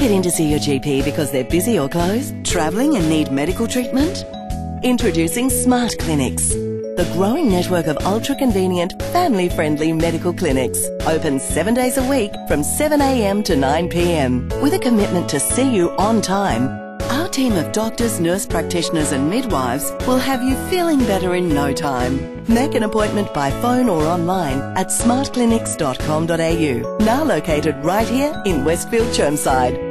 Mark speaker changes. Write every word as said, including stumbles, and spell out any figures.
Speaker 1: get in to see your G P because they're busy or closed, travelling and need medical treatment? Introducing SmartClinics, the growing network of ultra-convenient, family-friendly medical clinics. Open seven days a week from seven a m to nine p m with a commitment to see you on time. Our team of doctors, nurse practitioners and midwives will have you feeling better in no time. Make an appointment by phone or online at smart clinics dot com dot a u, now located right here in Westfield, Chermside.